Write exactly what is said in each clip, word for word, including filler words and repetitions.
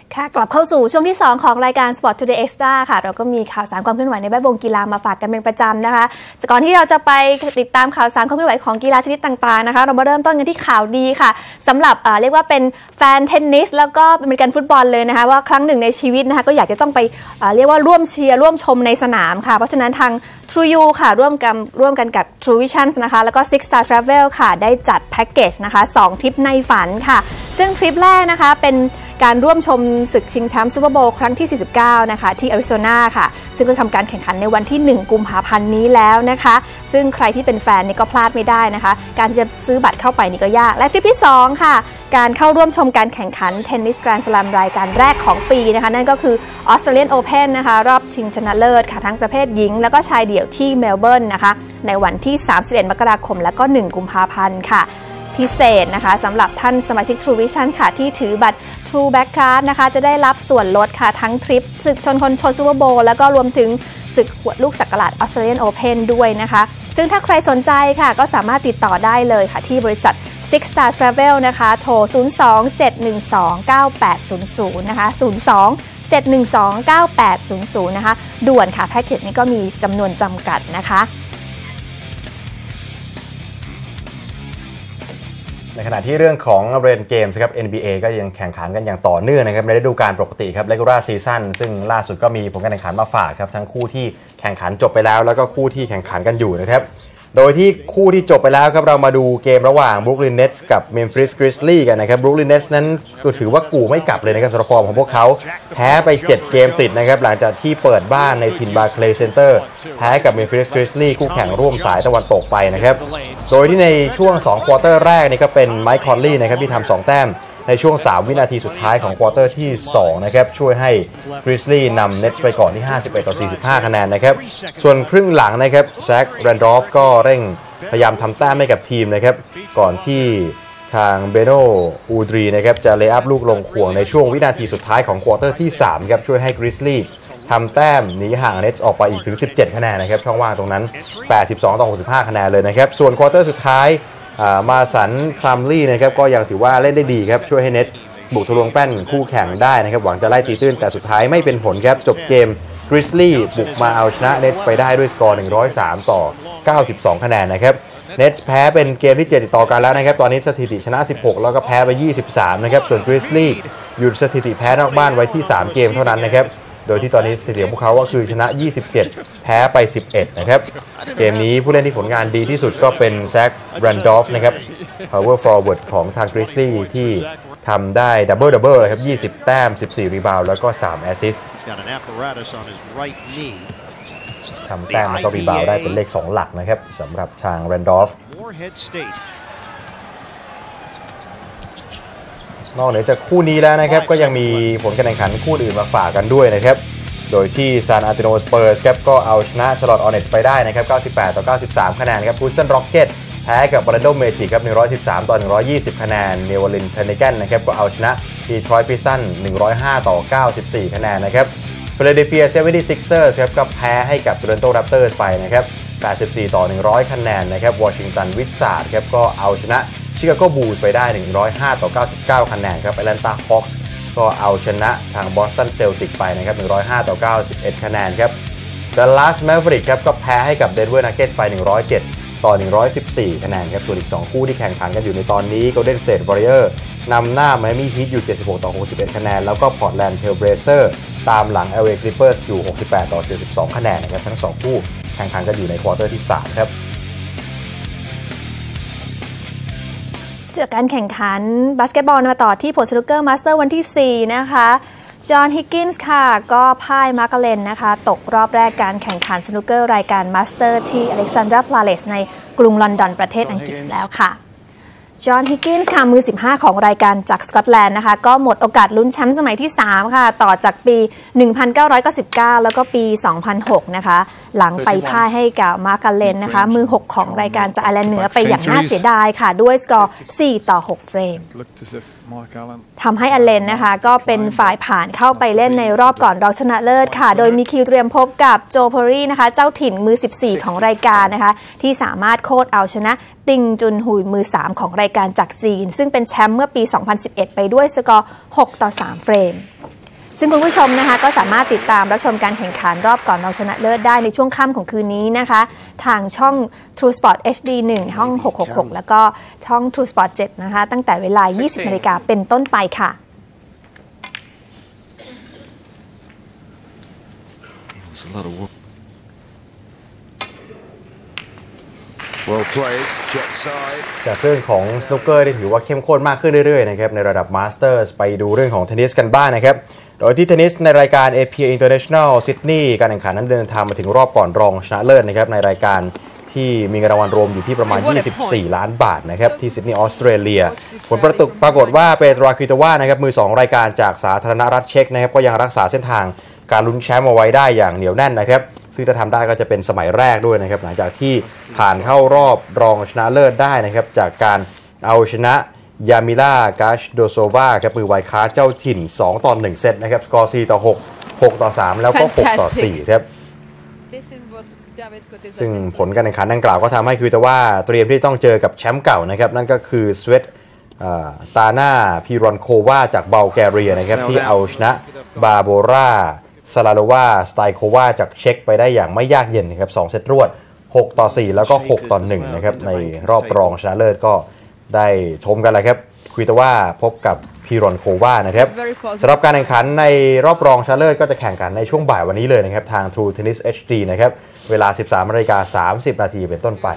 ค่ะกลับเข้าสู่ช่วงที่สองของรายการ Sport Today Extra ค่ะเราก็มีข่าวสารความเคลื่อนไหวในแวดวงกีฬามาฝากกันเป็นประจำนะคะก่อนที่เราจะไปติดตามข่าวสารความเคลื่อนไหวของกีฬาชนิดต่างๆนะคะเรามาเริ่มต้นกันที่ข่าวดีค่ะสำหรับเรียกว่าเป็นแฟนเทนนิสแล้วก็อเมริกันฟุตบอลเลยนะคะว่าครั้งหนึ่งในชีวิตนะคะก็อยากจะต้องไปเรียกว่าร่วมเชียร์ร่วมชมในสนามค่ะเพราะฉะนั้นทาง True You ค่ะร่วมกันร่วมกันกับ True Vision นะคะแล้วก็ Six Star Travel ค่ะได้จัดแพ็กเกจนะคะสองทริปในฝันค่ะซึ่งทริปแรกนะคะเป็นการร่วมชมศึกชิงแชมป์ซูเปอร์โบว์ครั้งที่สี่สิบเก้านะคะที่อาริโซนาค่ะซึ่งก็ทำการแข่งขันในวันที่หนึ่งกุมภาพันธ์นี้แล้วนะคะซึ่งใครที่เป็นแฟนนี่ก็พลาดไม่ได้นะคะการที่จะซื้อบัตรเข้าไปนี่ก็ยากและทริปที่สองค่ะการเข้าร่วมชมการแข่งขันเทนนิสแกรนด์สแลมรายการแรกของปีนะคะนั่นก็คือ Australian Open นะคะรอบชิงชนะเลิศค่ะทั้งประเภทหญิงแล้วก็ชายเดี่ยวที่เมลเบิร์นนะคะในวันที่สามสิบเอ็ดมกราคมและก็หนึ่งกุมภาพันธ์ค่ะพิเศษนะคะสำหรับท่านสมาชิก True Vision ค่ะที่ถือบัตร True Black Card นะคะจะได้รับส่วนลดค่ะทั้งทริปศึกชนคนชนซูเปอร์โบว์แล้วก็รวมถึงศึกลูกสักหลาด Australian Open ด้วยนะคะซึ่งถ้าใครสนใจค่ะก็สามารถติดต่อได้เลยค่ะที่บริษัท Six Star Travel นะคะโทรศูนย์ สอง เจ็ด หนึ่ง สอง เก้า แปด ศูนย์ ศูนย์นะคะศูนย์ สอง เจ็ด หนึ่ง สอง เก้า แปด ศูนย์ ศูนย์นะคะด่วนค่ะแพ็กเกจนี้ก็มีจำนวนจำกัดนะคะในขณะที่เรื่องของเรนเกมส์ครับ เอ็น บี เอ ก็ยังแข่งขันกันอย่างต่อเนื่องนะครับในฤดูกาลปกติครับ Regular Season ซึ่งล่าสุดก็มีผลการแข่งขันมาฝากครับทั้งคู่ที่แข่งขันจบไปแล้วแล้วก็คู่ที่แข่งขันกันอยู่นะครับโดยที่คู่ที่จบไปแล้วครับเรามาดูเกมระหว่าง Brooklyn Nets กับ Memphis Grizzlies กันนะครับ Brooklyn Nets นั้นก็ถือว่ากูไม่กลับเลยนะครับสำหรับฟอร์มของพวกเขาแพ้ไปเจ็ดเกมติดนะครับหลังจากที่เปิดบ้านในถิ่น Barclays Center แพ้กับ Memphis Grizzlies คู่แข่งร่วมสายตะวันตกไปนะครับโดยที่ในช่วงสองควอเตอร์แรกนี่ก็เป็น Mike Conley นะครับที่ทำสองแต้มในช่วงสามวินาทีสุดท้ายของควอเตอร์ที่สองนะครับช่วยให้ Grizzlies นำ Nets ไปก่อนที่ห้าสิบเอ็ดต่อสี่สิบห้าคะแนนนะครับส่วนครึ่งหลังนะครับแซค แรนดอล์ฟก็เร่งพยายามทำแต้มให้กับทีมนะครับก่อนที่ทางเบโน อูดรีนะครับจะเลย์อัพลูกลงข่วงในช่วงวินาทีสุดท้ายของควอเตอร์ที่สามครับช่วยให้ Grizzlies ทำแต้มหนีห่าง Nets ออกไปอีกถึงสิบเจ็ดคะแนนนะครับช่องว่างตรงนั้นแปดสิบสองต่อหกสิบห้าคะแนนเลยนะครับส่วนควอเตอร์สุดท้ายมาสัน คลัมลี่นะครับก็ยังถือว่าเล่นได้ดีครับช่วยให้ Nets บุกทะลวงแป้นคู่แข่งได้นะครับหวังจะไล่ตีตื้นแต่สุดท้ายไม่เป็นผลครับจบเกมGrizzlies บุกมาเอาชนะ Nets ไปได้ด้วยสกอร์หนึ่งร้อยสามต่อเก้าสิบสองคะแนนนะครับ Nets แพ้เป็นเกมที่เจ็ดติดต่อกันแล้วนะครับตอนนี้สถิติชนะสิบหกแล้วก็แพ้ไปยี่สิบสามนะครับส่วน Grizzlies หยุดสถิติแพ้นอกบ้านไว้ที่สามเกมเท่านั้นนะครับโดยที่ตอนนี้สถิติของพวกเขาก็คือชนะยี่สิบเจ็ดแพ้ไปสิบเอ็ดนะครับเกมนี้ผู้เล่นที่ผลงานดีที่สุดก็เป็นแซค แรนดอล์ฟนะครับ power forward ของทาง Grizzlies ที่ทำได้ดับเบิลดับเบิลครับยี่สิบแต้มสิบสี่รีบาวด์แล้วก็สามแอสซิสต์ทำแต้มแล้วก็รีบาวด์ได้เป็นเลขสองหลักนะครับสำหรับทาง แรนดอล์ฟนอกเหนือจากคู่นี้แล้วนะครับก็ยังมีผลการแข่งขันคู่อื่นมาฝากกันด้วยนะครับโดยที่ซานอันโตนิโอ สเปอร์สครับก็เอาชนะชาร์ลอตต์ ฮอร์เน็ตส์ไปได้นะครับเก้าสิบแปดต่อเก้าสิบสามคะแนนครับฮูสตัน ร็อกเก็ตส์แพ้กับ ออร์แลนโด เมจิกครับหนึ่งร้อยสิบสามต่อหนึ่งร้อยยี่สิบคะแนนเนวอร์ลีนส์ เพนิแกนนะครับก็เอาชนะดีทรอยต์ พิสตันส์หนึ่งร้อยห้าต่อเก้าสิบสี่คะแนนนะครับฟิลาเดลเฟีย เซเวนตี้ซิกเซอร์สครับก็แพ้ให้กับโตรอนโต แรปเตอร์สไปนะครับแปดสิบสี่ต่อหนึ่งร้อยคะแนนนะครับวอชิงตัน วิซาร์ดครับก็เอาชนะชิคาโก บูลส์ไปได้หนึ่งร้อยห้าต่อเก้าสิบเก้าคะแนนครับแอตแลนตา ฮอคส์ก็เอาชนะทางบอสตัน เซลติกไปนะครับหนึ่งร้อยห้าต่อเก้าสิบเอ็ดคะแนนครับดัลลัส แมเวอริกครับก็แพ้ให้กับเดนเวอร์ นักเก็ตส์ไปหนึ่งร้อยเจ็ดต่อหนึ่งร้อยสิบสี่คะแนนครับส่วนอีกสองคู่ที่แข่งขันกันอยู่ในตอนนี้ Golden State Warriors นำหน้า Miami Heat อยู่เจ็ดสิบหกต่อหกสิบเอ็ดคะแนนแล้วก็ Portland Trail Blazers ตามหลัง แอล เอ Clippers อยู่หกสิบแปดต่อเจ็ดสิบสองคะแนนนะครับทั้งสองคู่แข่งขันกันอยู่ในควอเตอร์ที่สามครับจากการแข่งขันบาสเกตบอลมาต่อที่ผลสนุกเกอร์มาสเตอร์วันที่สี่นะคะจอห์น ฮิกกินส์ค่ะก็พ่ายมาร์กาเลนนะคะตกรอบแรกการแข่งขันสนุกเกอร์รายการมาสเตอร์ที่อเล็กซานดรา พลาเลสในกรุงลอนดอนประเทศอังกฤษแล้วค่ะจอห์น ฮิกกินส์ค่ะมือสิบห้าของรายการจากสกอตแลนด์นะคะก็หมดโอกาสลุ้นแชมป์สมัยที่สามค่ะต่อจากปีหนึ่งพันเก้าร้อยเก้าสิบเก้าแล้วก็ปีสองพันหกนะคะหลังไปพ่ายให้กับมาร์กาเลนนะคะมือหกของรายการจากไอร์แลนด์เหนือไปอย่างน่าเสียดายค่ะด้วยสกอร์สี่ต่อหกเฟรมทำให้อเลนนะคะก็เป็นฝ่ายผ่านเข้าไปเล่นในรอบก่อนรองชนะเลิศค่ะโดยมีคิวเตรียมพบกับโจ เพอร์รี่นะคะเจ้าถิ่นมือสิบสี่ของรายการนะคะที่สามารถโค่นเอาชนะติงจุนฮุยมือสามของรายการจากจีนซึ่งเป็นแชมป์เมื่อปีสองพันสิบเอ็ดไปด้วยสกอร์หกต่อสามเฟรมซึ่งคุณผู้ชมนะคะก็สามารถติดตามรับชมการแข่งขันรอบก่อนรองชนะเลิศได้ในช่วงค่ำของคืนนี้นะคะทางช่อง True Sport เอช ดี หนึ่ง ห้องหกหกหกแล้วก็ช่อง True Sport เจ็ดนะคะตั้งแต่เวลา ยี่สิบนาฬิกาเป็นต้นไปค่ะจากเรื่องของสนุกเกอร์ที่ถือว่าเข้มข้นมากขึ้นเรื่อยๆนะครับในระดับมาสเตอร์สไปดูเรื่องของเทนนิสกันบ้าง นะครับโดยที่เทนนิสในรายการ เอ พี เอ International Sydney การแข่งขันนั้นเดินทางมาถึงรอบก่อนรองชนะเลิศนะครับในรายการที่มีเงินรางวัลรวมอยู่ที่ประมาณยี่สิบสี่ล้านบาทนะครับที่ซิดนีย์ออสเตรเลียผลปรากฏว่าเปโตราควิโตวานะครับมือสองรายการจากสาธารณรัฐเช็กนะครับก็ยังรักษาเส้นทางการลุ้นแชมป์เอาไว้ได้อย่างเหนียวแน่นนะครับซึ่งถ้าทำได้ก็จะเป็นสมัยแรกด้วยนะครับหลังจากที่ผ่านเข้ารอบรองชนะเลิศได้นะครับจากการเอาชนะยามิล่ากาชโดโซวาครับมือไวคาเจ้าถิ่นสองต่อหนึ่งเซตนะครับสกอร์สี่ต่อหก หกต่อสามแล้วก็หกต่อสี่ครับซึ่งผลการแข่งขันดังกล่าวก็ทำให้คือแต่ว่าเตรียมที่ต้องเจอกับแชมป์เก่านะครับนั่นก็คือสเวตตาน่าพีรอนโควาจากเบลแกเรียนะครับที่เอาชนะบาโบราซาลาโลวาสไตโควาจากเช็กไปได้อย่างไม่ยากเย็นนะครับสองเซตรวดหกต่อสี่แล้วก็หกต่อหนึ่งนะครับในรอบรองชนะเลิศก็ได้ชมกันเลยครับคุยแต่ว่าพบกับพีรอนโควานะครับสำหรับการแข่งขันในรอบรองชนะเลิศก็จะแข่งกันในช่วงบ่ายวันนี้เลยนะครับทาง True Tennis เอช ดี นะครับเวลา สิบสามนาฬิกาสามสิบนาทีเป็นต้นไป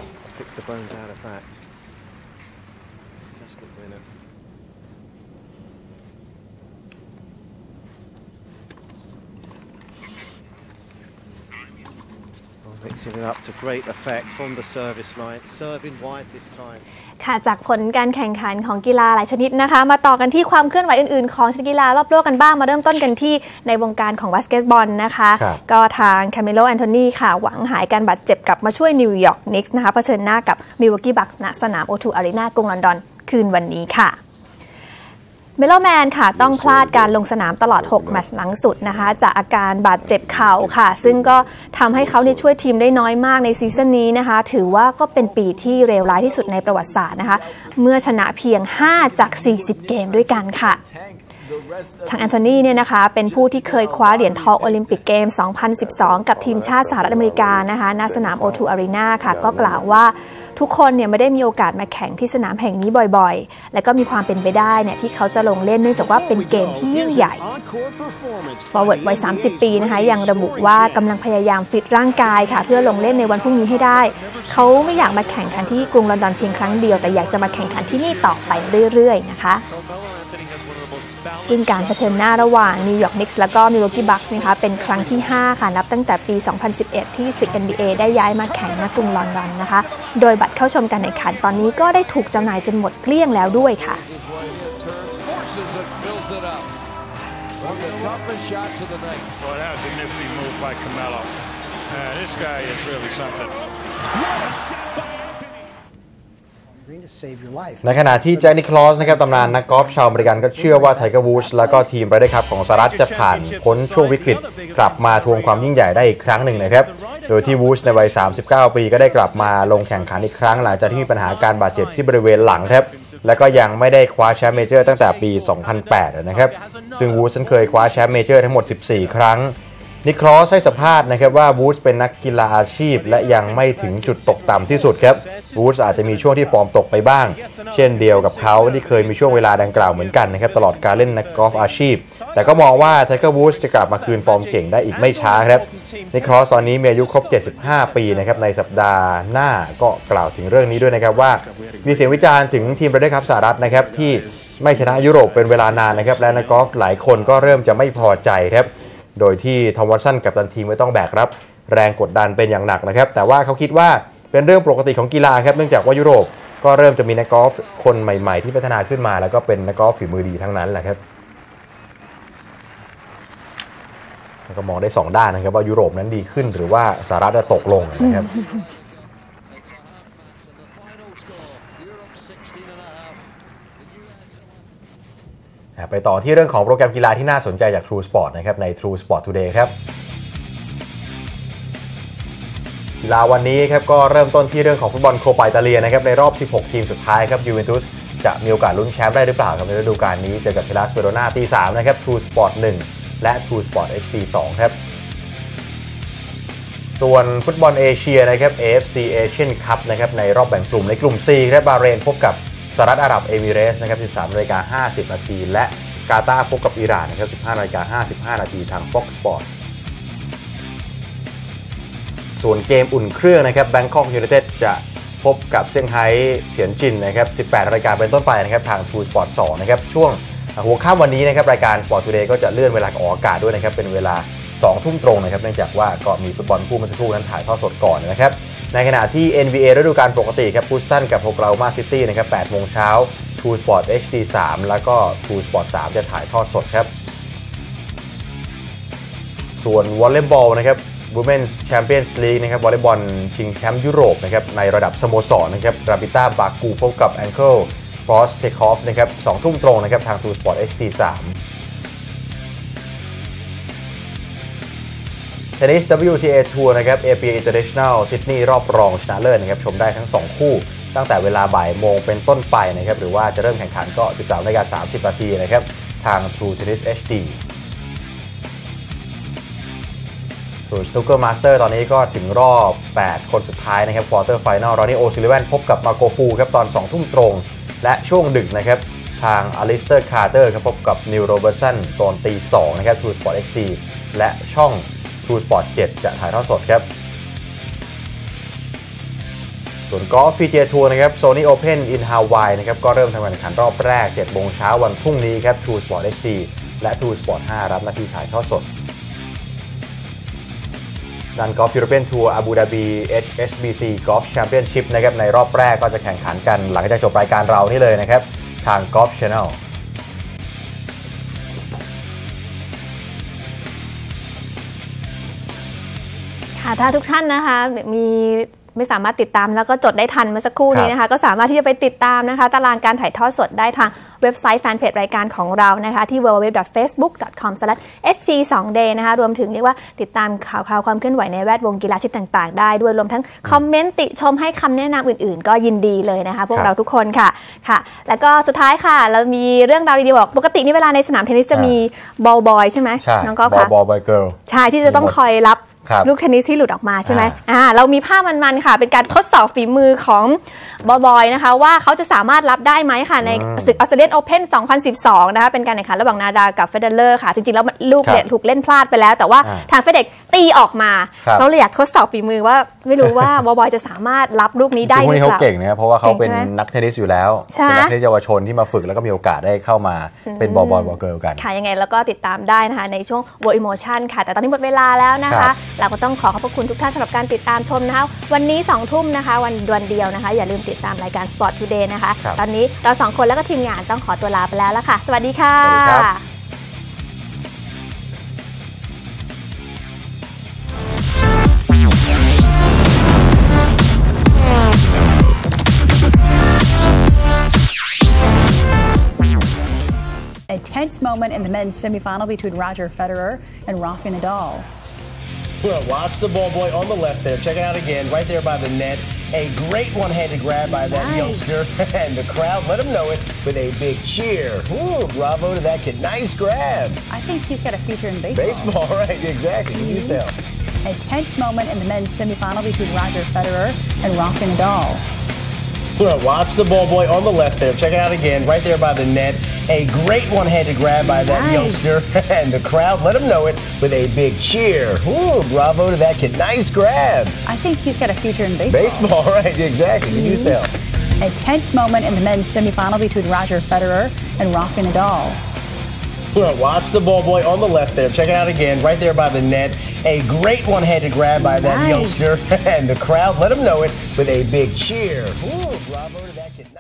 ค่ะจากผลการแข่งขันของกีฬาหลายชนิดนะคะมาต่อกันที่ความเคลื่อนไหวอื่นๆของชนิดกีฬารอบโลกกันบ้างมาเริ่มต้นกันที่ในวงการของบาสเกตบอลนะคะก็ทางคาเมโลแอนโทนีค่ะหวังหายการบาดเจ็บกลับมาช่วยนิวยอร์กนิกส์นะคะเผชิญหน้ากับมิลวอกกี้บัคส์ณสนาม โอ ทู Arena กรุงลอนดอนคืนวันนี้ค่ะเมโลแมนค่ะต้องพลาดการลงสนามตลอดหกแมตช์หลังสุดนะคะจากอาการบาดเจ็บเข่าค่ะซึ่งก็ทำให้เขาเนี่ยช่วยทีมได้น้อยมากในซีซั่นนี้นะคะถือว่าก็เป็นปีที่เลวร้ายที่สุดในประวัติศาสตร์นะคะเมื่อชนะเพียงห้าจากสี่สิบเกมด้วยกันค่ะทางแอนโทนีเนี่ยนะคะเป็นผู้ที่เคยคว้าเหรียญทองโอลิมปิกเกมสองพันสิบสองกับทีมชาติสหรัฐอเมริกานะคะณสนาม โอ ทู Arena ค่ะก็กล่าวว่าทุกคนเนี่ยไม่ได้มีโอกาสมาแข่งที่สนามแห่งนี้บ่อยๆและก็มีความเป็นไปได้เนี่ยที่เขาจะลงเล่นเนื่องจากว่าเป็นเกมที่ยิ่งใหญ่ฟอร์เวิร์ดวัยสามสิบปีนะคะยังระบุว่ากำลังพยายามฟิตร่างกายค่ะเพื่อลงเล่นในวันพรุ่งนี้ให้ได้เขาไม่อยากมาแข่งขันที่กรุงลอนดอนเพียงครั้งเดียวแต่อยากจะมาแข่งขันที่นี่ต่อไปเรื่อยๆนะคะซึ่งการเผชิญหน้าระหว่างนิวยอร์กนิกส์และก็มิลวอกกี้บัคส์นะคะเป็นครั้งที่ห้าค่ะนับตั้งแต่ปีสองพันสิบเอ็ดที่ศึก เอ็น บี เอ ได้ย้ายมาแข่งณกรุงลอนดอนนะคะโดยบัตรเข้าชมการแข่งขันตอนนี้ก็ได้ถูกจำหน่ายจนหมดเกลี้ยงแล้วด้วยค่ะในขณะที่แจ็คนิคลอสนะครับตำนานนักกอล์ฟชาวอเมริกันก็เชื่อว่าไทเกอร์วูดส์แล้วก็ทีมไรเดอร์คัพของสหรัฐจะผ่านพ้นช่วงวิกฤตกลับมาทวงความยิ่งใหญ่ได้อีกครั้งหนึ่งนะครับโดยที่วูดส์ในวัยสามสิบเก้าปีก็ได้กลับมาลงแข่งขันอีกครั้งหลังจากที่มีปัญหาการบาดเจ็บที่บริเวณหลังครับและก็ยังไม่ได้คว้าแชมป์เมเจอร์ตั้งแต่ปีสองพันแปดนะครับซึ่งวูดส์เคยคว้าแชมป์เมเจอร์ทั้งหมดสิบสี่ครั้งนิคลอสให้สัมภาษณ์นะครับว่าวูดส์เป็นนักกีฬาอาชีพและยังไม่ถึงจุดตกต่ำที่สุดครับวูดส์อาจจะมีช่วงที่ฟอร์มตกไปบ้างเช่นเดียวกับเขาที่เคยมีช่วงเวลาดังกล่าวเหมือนกันนะครับตลอดการเล่นนักกอล์ฟอาชีพแต่ก็มองว่าไทเกอร์วูดส์จะกลับมาคืนฟอร์มเก่งได้อีกไม่ช้าครับนิคลอสตอนนี้มีอายุครบเจ็ดสิบห้าปีนะครับในสัปดาห์หน้าก็กล่าวถึงเรื่องนี้ด้วยนะครับว่ามีเสียงวิจารณ์ถึงทีมไรเดอร์คัพสหรัฐนะครับที่ไม่ชนะยุโรปเป็นเวลานานนะครับและนักกอล์ฟหลายคนก็เริ่มจะไม่พอใจครับโดยที่ทอมวัตสันกัปตันทีมไม่ต้องแบกรับแรงกดดันเป็นอย่างหนักนะครับแต่ว่าเขาคิดว่าเป็นเรื่องปกติของกีฬาครับเนื่องจากว่ายุโรปก็เริ่มจะมีนักกอล์ฟคนใหม่ๆที่พัฒนาขึ้นมาแล้วก็เป็นนักกอล์ฟฝีมือดีทั้งนั้นแหละครับแล้วก็มองได้สองด้านนะครับว่ายุโรปนั้นดีขึ้นหรือว่าสหรัฐจะตกลงนะครับไปต่อที่เรื่องของโปรแกรมกีฬาที่น่าสนใจจาก True Sport นะครับใน True Sport Today ครับกีฬาวันนี้ครับก็เริ่มต้นที่เรื่องของฟุตบอลโคปาอิตาเลียนะครับในรอบสิบหกทีมสุดท้ายครับยูเวนตุสจะมีโอกาสลุ้นแชมป์ได้หรือเปล่าครับในฤดูกาลนี้เจอกับเฮลัสเวโรนาตีสามนะครับ True Sport หนึ่งและ True Sport เอช ดี สอง ครับส่วนฟุตบอลเอเชียนะครับ เอ เอฟ ซี Asian Cup นะครับในรอบแบ่งกลุ่มในกลุ่ม C ครับบาห์เรนพบกับสหรัฐอาหรับเอมิเรตส์นะครับ สิบสามนาฬิกาห้าสิบนาทีและกาตาร์พบกับอิหร่านนะครับ สิบห้านาฬิกาห้าสิบห้านาทีทาง Fox Sport ส่วนเกมอุ่นเครื่องนะครับ Bangkok United จะพบกับเซี่ยงไฮ้เถียนจินนะครับ สิบแปดนาฬิกาเป็นต้นไปนะครับทาง True Sport สองนะครับช่วงหัวค่ำวันนี้นะครับรายการ Sport Today ก็จะเลื่อนเวลาออกอากาศด้วยนะครับเป็นเวลาสองทุ่มตรงนะครับเนื่องจากว่าก็มีฟุตบอลคู่เมื่อสักครู่นั้นถ่ายทอดสดก่อนนะครับในขณะที่ เอ็น บี เอ ฤดูกาลปกติครับฮูสตันกับโอคลาโฮมาซิตี้นะครับแปดโมงเช้า True Sport เอช ดี สาม แล้วก็ True Sport สามจะถ่ายทอดสดครับส่วนวอลเลย์บอลนะครับ Women's Champions League นะครับวอลเลย์บอลชิงแชมป์ยุโรปนะครับในระดับสโมสรนะครับราบิต้าบากูพบกับแองเกิลครอสเทคอฟนะครับสองทุ่มตรงนะครับทาง True Sport เอช ดี สามเทนนิส ดับเบิลยู ที เอ ทัวร์นะครับ เอ พี เอ International ซิดนีย์รอบรองชนะเลิศนะครับชมได้ทั้งสองคู่ตั้งแต่เวลาบ่ายโมงเป็นต้นไปนะครับหรือว่าจะเริ่มแข่งขันก็ สิบสามนาฬิกาสามสิบนาทีนะครับทาง True Tennis เอช ดี ส่วน Snooker Master ตอนนี้ก็ถึงรอบแปดคนสุดท้ายนะครับ Quarter Final รอนนี่โอซิลิแวนพบกับมาโกฟูครับตอน สองทุ่มตรงและช่วงดึกนะครับทางอลิสเตอร์คาร์เตอร์ครับพบกับนิวโรเบิร์ตสันตอนตีสองนะครับ True Sport เอช ดี และช่องTrue Sport เจ็ดจะถ่ายทอดสดครับส่วนกอล์ฟ พี จี เอ ทัวร์นะครับ Sony Open in Hawaii นะครับก็เริ่มทำการแข่งขันรอบแรก เจ็ดโมงเช้าวันพรุ่งนี้ครับ True Sport เอช ดี และ True Sport ห้ารับหน้าที่ถ่ายทอดสดด้านกอล์ฟ European Tour Abu Dhabi เอช บี ซี Golf Championship นะครับในรอบแรกก็จะแข่งขันกันหลังจากจบรายการเรานี่เลยนะครับทาง Golf Channel ถ้าทุกท่านนะคะมีไม่สามารถติดตามแล้วก็จดได้ทันเมื่อสักครู่นี้นะคะก็สามารถที่จะไปติดตามนะคะตารางการถ่ายทอดสดได้ทางเว็บไซต์แฟนเพจรายการของเรานะคะที่ ดับเบิลยู ดับเบิลยู ดับเบิลยู ดอท เฟซบุ๊ก ดอท คอม สแลช เอส ที ทู เดย์ นะคะรวมถึงเรียกว่าติดตามข่าวคราวความเคลื่อนไหวในแวดวงกีฬาชนิดต่างๆได้ด้วยรวมทั้งคอมเมนต์ติชมให้คำแนะนำอื่นๆก็ยินดีเลยนะคะพวกเราทุกคนค่ะค่ะแล้วก็สุดท้ายค่ะเรามีเรื่องราวดีๆบอกปกตินี่เวลาในสนามเทนนิสจะมีบอลบอยใช่ไหมน้องก๊อฟค่ะบอลบอยเกิร์ลใช่ที่จะต้องคอยรับลูกเทนนิสที่หลุดออกมาใช่ไหมอ่าเรามีภาพมันๆค่ะเป็นการทดสอบฝีมือของบอยบอยนะคะว่าเขาจะสามารถรับได้ไหมค่ะในศึกออสเตรเลียนโอเพ่นสองพันสิบสองนะคะเป็นการแข่งขันระหว่างนาดาลกับเฟเดเลอร์ค่ะจริงๆแล้วลูกเนี่ยถูกเล่นพลาดไปแล้วแต่ว่าทางเฟเด็กตีออกมาเราเลยอยากทดสอบฝีมือว่าไม่รู้ว่าบอยบอยจะสามารถรับลูกนี้ได้หรือเปล่าพวกนี้เขาเก่งนะครับเพราะว่าเขาเป็นนักเทนนิสอยู่แล้วเป็นนักเทนนิสเยาวชนที่มาฝึกแล้วก็มีโอกาสได้เข้ามาเป็นบอยบอยบอยเกิร์ลกันค่ะยังไงแล้วก็ติดตามได้นะคะในช่วง World Emotion ค่ะแต่ตอนนี้หมดเวลาแล้วนะคะเราก็ต้องขอขอบพระคุณทุกท่านสำหรับการติดตามชมนะคะวันนี้สองทุ่มนะคะวันดวนเดียวนะคะอย่าลืมติดตามรายการ Sport Today นะคะตอนนี้เราสองคนแล้วก็ทีมงานต้องขอตัวลาไปแล้วละค่ะสวัสดีค่ะสวัสดีครับ A tense moment in the men's semifinal between Roger Federer and Rafael Nadal. Well, watch the ball boy on the left there. Check it out again, right there by the net. A great one-handed grab by that nice. youngster, and the crowd let him know it with a big cheer. Ooh, bravo to that kid. Nice grab. I think he's got a future in baseball. Baseball, right, exactly. Mm-hmm. Use them. A tense moment in the men's semifinal between Roger Federer and Rafael Nadal. Well, watch the ball boy on the left there. Check it out again, right there by the net. A great one-handed grab by that nice. youngster, and the crowd let him know it with a big cheer. Ooh, bravo to that kid. Nice grab. I think he's got a future in baseball. Baseball, right, exactly. Mm-hmm. Use them. A tense moment in the men's semifinal between Roger Federer and Rafael Nadal. Well, watch the ball boy on the left there. Check it out again, right there by the net. A great one-handed grab by that nice. youngster, and the crowd let him know it with a big cheer. Ooh, bravo to that kid.